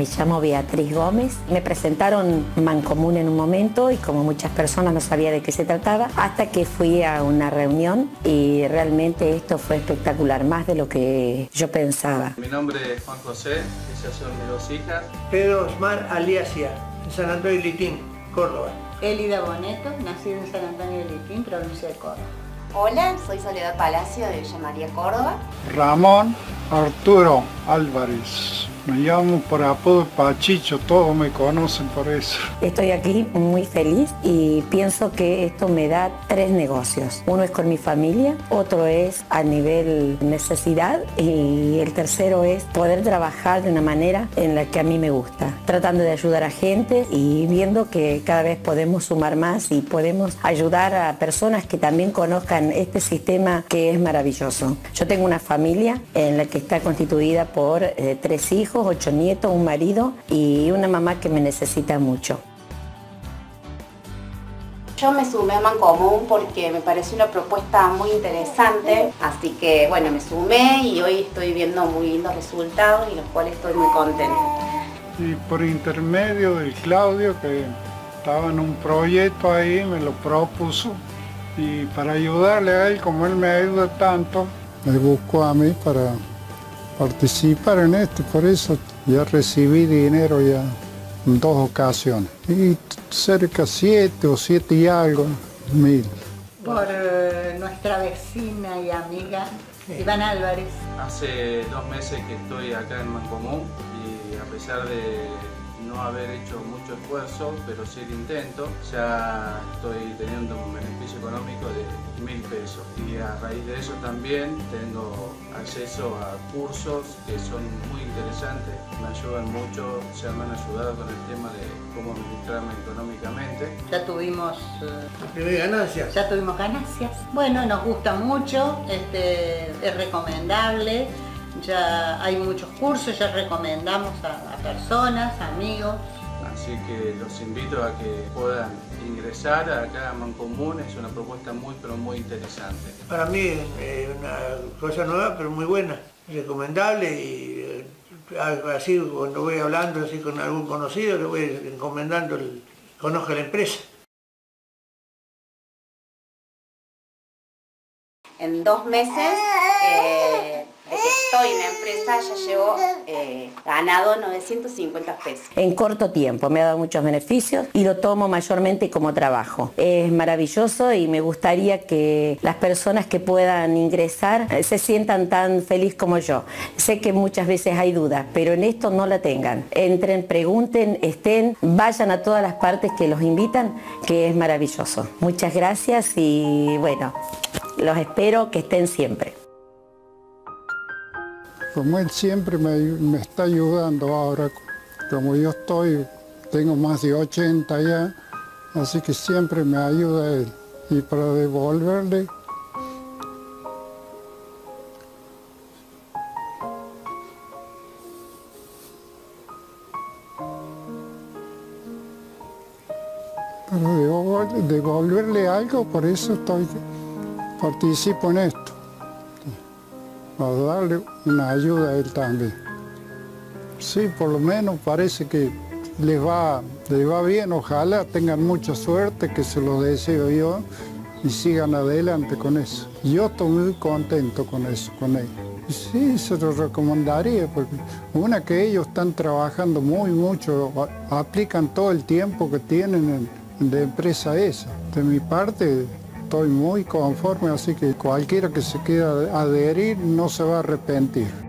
Me llamo Beatriz Gómez. Me presentaron Mancomún en un momento y como muchas personas no sabía de qué se trataba hasta que fui a una reunión y realmente esto fue espectacular, más de lo que yo pensaba. Mi nombre es Juan José, esas son mis dos hijas. Pedro Osmar Aliasia, en San Antonio de Litín, Córdoba. Elida Boneto, nacida en San Antonio de Litín, provincia de Córdoba. Hola, soy Soledad Palacio de Villa María, Córdoba. Ramón Arturo Álvarez. Me llamo por apodo Pachicho, todos me conocen por eso. Estoy aquí muy feliz y pienso que esto me da 3 negocios. Uno es con mi familia, otro es a nivel necesidad y el tercero es poder trabajar de una manera en la que a mí me gusta. Tratando de ayudar a gente y viendo que cada vez podemos sumar más y podemos ayudar a personas que también conozcan este sistema que es maravilloso. Yo tengo una familia en la que está constituida por 3 hijos, 8 nietos, un marido y una mamá que me necesita mucho. Yo me sumé a Mancomún porque me pareció una propuesta muy interesante, así que bueno, me sumé y hoy estoy viendo muy lindos resultados y los cuales estoy muy contenta. Y por intermedio de Claudio, que estaba en un proyecto ahí, me lo propuso y para ayudarle a él, como él me ayuda tanto, me buscó a mí para participar en esto, por eso ya recibí dinero ya en 2 ocasiones. Y cerca 7 o 7 y algo mil. Por nuestra vecina y amiga Iván Álvarez. Hace 2 meses que estoy acá en Mancomún y a pesar de no haber hecho mucho esfuerzo, pero sí el intento, ya estoy teniendo un beneficio económico de 1000 pesos y a raíz de eso también tengo acceso a cursos que son muy interesantes, me ayudan mucho, ya me han ayudado con el tema de cómo administrarme económicamente. Ya tuvimos ganancias. Ya tuvimos ganancias. Bueno, nos gusta mucho, es recomendable. Ya hay muchos cursos, ya recomendamos a personas, amigos. Así que los invito a que puedan ingresar acá a Mancomún, es una propuesta pero muy interesante. Para mí es una cosa nueva, pero muy buena, recomendable y así cuando voy hablando así con algún conocido, le voy encomendando, conozca la empresa. En 2 meses de que estoy en la empresa ya llevo ganado 950 pesos. En corto tiempo me ha dado muchos beneficios y lo tomo mayormente como trabajo. Es maravilloso y me gustaría que las personas que puedan ingresar se sientan tan feliz como yo. Sé que muchas veces hay dudas, pero en esto no la tengan. Entren, pregunten, vayan a todas las partes que los invitan, que es maravilloso. Muchas gracias y bueno, los espero que estén siempre. Como él siempre me está ayudando ahora, como yo tengo más de 80 ya, así que siempre me ayuda él. Y para devolverle, algo, por eso participo en esto. Para darle una ayuda a él también. Sí, por lo menos parece que les va bien, ojalá tengan mucha suerte, que se lo deseo yo, y sigan adelante con eso. Yo estoy muy contento con eso, con él. Sí, se lo recomendaría, porque una que ellos están trabajando mucho, aplican todo el tiempo que tienen en la empresa esa. De mi parte, estoy muy conforme, así que cualquiera que se quiera adherir no se va a arrepentir.